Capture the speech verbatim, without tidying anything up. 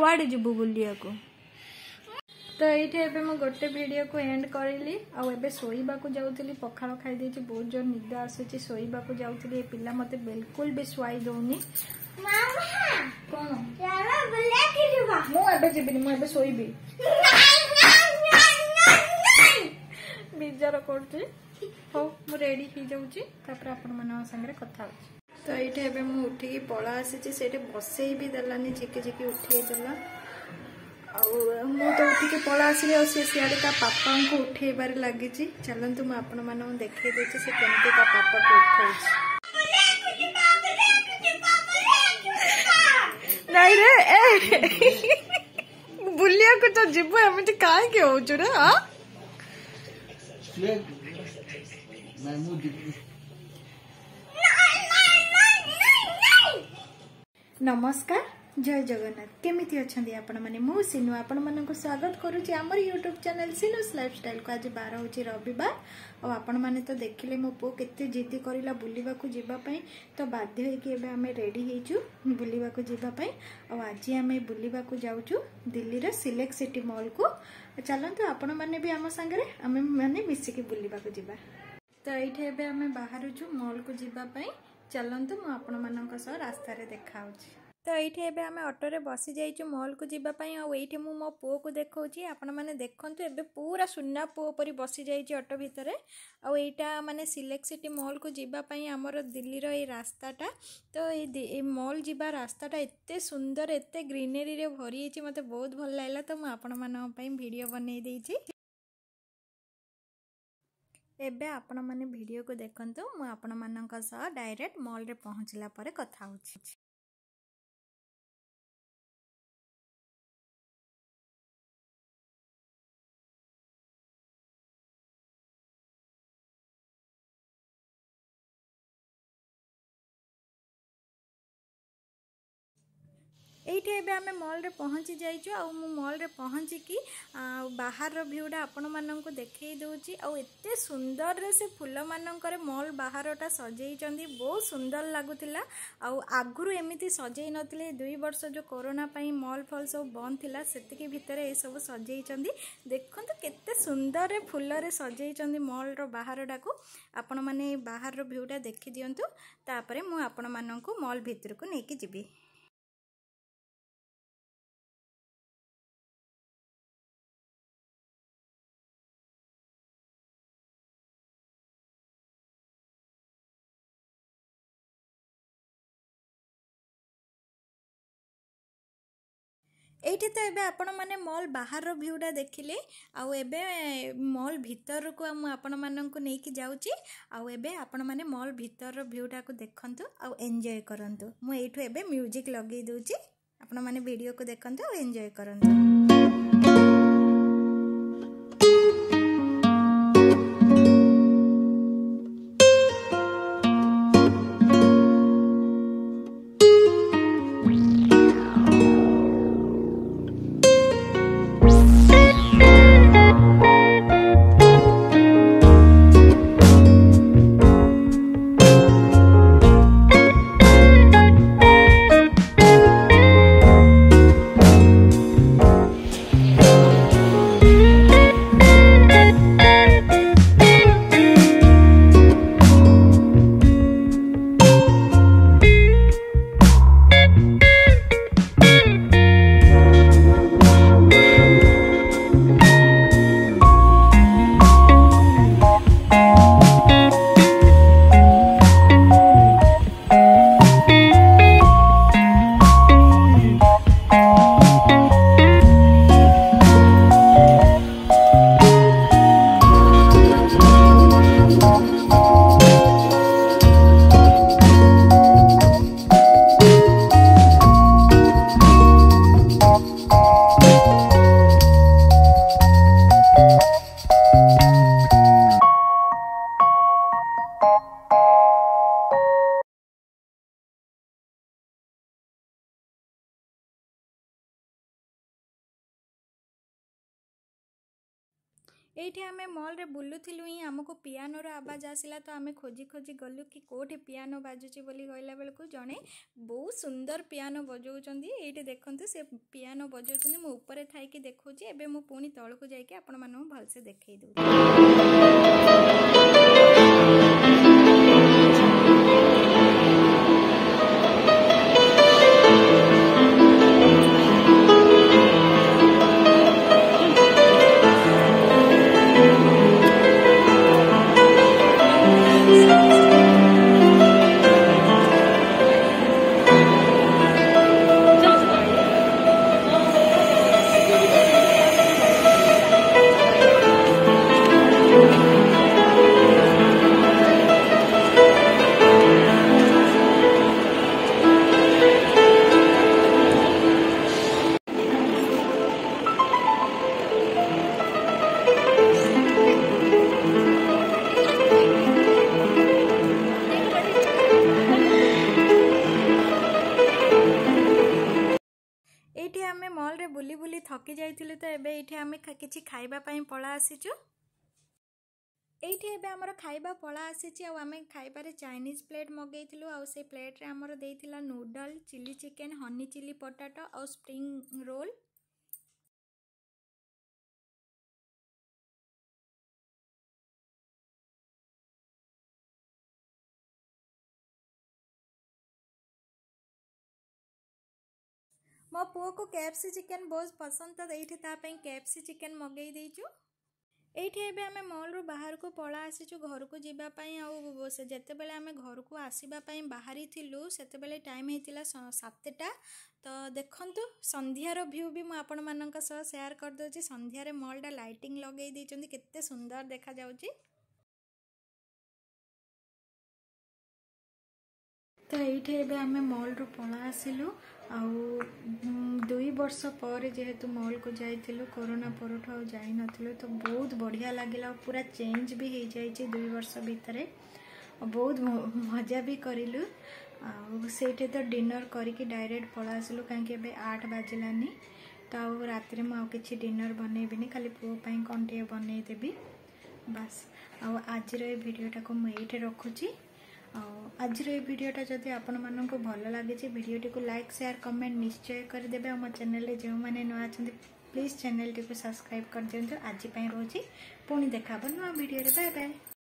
कुआडे जीवु बुलिया को तो ये मुझे गोटे वीडियो को एंड करी आबे शोवा को जाऊली पखाड़ खाई देती बहुत जोर निद आसूची शोवा को जाऊली पिला मत बिल्कुल भी शुआई दौनी कौन मुझे जीवन मुझे शोबी बेजार कर मु रेडी हो जाऊँगी आपण मान सागर कथा तो ये मुझे उठिकी पला आसी से बसई भी देलानी झिकी झिकी उठेदेला तो उठिकी पला आसली आ सियाड़े ता पापा को उठेबार लगी चलतु मुझे आपण मान देखे देती से केमती ता पापा को उठाई नहीं रे ए बुलिया को तो जीव एमती कहीं हो रे हाँ नमस्कार जय जगन्नाथ केमिति अछंदी आपण माने मु सिनु आपण मानन को स्वागत करूची हमर यूट्यूब चैनल सिनुस लाइफस्टाइल को आज बार होची रविवार और आपण माने तो देखिले मो पो केते जिद्दी करिला बुलिबा को जीवा पई तो बाध्य होई कि एबे हमें रेडी हेचु बुलिबा को जीवा पई और आज हमें बुलिबा को जाउचु दिल्ली रे सिलेक्ट सिटी मॉल को चलंतु आपण माने भी हम संगे हमें माने मिसी के बुलिबा को जीवा तो एठे एबे हमें बाहरुचु मॉल को जीवा पई चलंतु मु आपण मानन सह रास्ता रे देखाउची तो ये आम ऑटो रे बसी जाइचु मॉल को जीवाई आईटे मु मो पुओ को देखौची आपण माने देखंतु एबे पूरा सुन्ना पुओ परी बसी जाइची ऑटो भितर आईटा माने सिलेक्ट सिटी मॉल को जीवाई आमर दिल्ली रो ये रास्ताटा तो ये मॉल जीवा रास्ताटा एते सुंदर एते ग्रीनरी रे भरी जाइची मते बहुत भल लागला तो मु आपण मानन पई वीडियो बनै देइची एबे आपण माने वीडियो को देखंतु मु आपण मानन का सह डायरेक्ट मॉल रे पहुंचला परे कथा होची एइठे एबे आमे मॉल रे पहुंची जाइछु आ मु मॉल रे पहुंची की बाहर रो व्यूडा आपण मानन को देखै दोची आ एते सुंदर रे से फूल मानन करे मॉल बाहरटा सजै चंदी बहुत सुंदर लागुतिला आ आगुरु एमिति सजै नथिले दुई वर्ष जो कोरोना पई मॉल फॉल सब बंद थिला सेति के भितरे ए सब सजै चंदी देखंतु केते सुंदर रे फूल रे सजै चंदी मॉल रो बाहरटा को आपण माने बाहर रो व्यूडा देखि दियंतु तापरे मु आपण मानन को मॉल भीतर को नेकी जिबी एठी तो एबे आपण माने मॉल बाहर रो व्यूडा देखिले आउ एबे मॉल भीतर को हम आपण मानन को नेकी जाउची आउ एबे आपण माने मॉल भीतर रो व्यूडा को देखंतु आउ एन्जॉय करंतु मु एठो एबे म्यूजिक लगे दोची आपण माने वीडियो को देखंतु आउ एन्जॉय करंतु एठी आमे मॉल रे बुलुथिलु ही हमको पियानो रो आवाज आसिला तो आमे खोजी खोजी गलु कि कोठी पियानो बाजुची बोली गइला बेलकु जणे बहुत सुंदर पियानो बजौचंदी। एठी देखंतु से पियानो बजौचंदी मु ऊपर थाई कि देखौची। एबे मु पुनी तळकु जाई कि आपण मानू भलसे देखै दउ। एठी आमे मॉल रे बुली बुली थकी जाइथिलु तो एबे एठी आमे किछि खाइबा पई पळा आसीचु। एठी एबे हमर खाइबा पळा आसीची आ आमे खाइबा रे चाइनीज प्लेट मगेइथिलु आ से प्लेट रे हमर देइथिला noodle chilli chicken honey chilli potato आ स्प्रिंग रोल। मो पुओ को केएफसी चिकन बहुत पसंद तो एठी ता पई केएफसी चिकन मगेई देइचु। एठी एबे आमे मॉल रो बाहर को पळा आसीचु घर को जीवा पई आ से जते बेले आमे घर को आसीबा पई बाहरी थिलु सेते बेले टाइम हेतिला सात टा। तो देखंतु संध्या रो व्यू भी मु आपण मानक सह शेयर कर दोची। संध्या रे मॉल डा लाइटिंग लगेई देइचंदी केते सुंदर देखा जाउची। तो ये आम मॉल रू पला आसिलु आउ दुई वर्ष पर जेहेतु मॉल को जाइलु कोरोना पर जाई नथिलु तो बहुत बढ़िया लगिला पूरा चेंज भी हो जाइए दुई वर्ष भितर बहुत मजा भी करिलु। आउटे तो डिनर करके डायरेक्ट पला आसिलु कहीं आठ बाजिलानी तो आउ रात कि डिनर बनइबिनी खाली पुओ कौन टे बनईदेवी बास। आज भिडियोटा को मुझे रखुची। आज भिडियोटा जदि आपण मानक भल लगे भिडियोटी को लाइक शेयर कमेंट निश्चय करदे। मो चैनल जो मैंने नुआ अच्छा प्लीज चैनल टी को सब्सक्राइब कर दिंतु। आज रोची पुणी देखा नुआ भिडियो। Bye bye.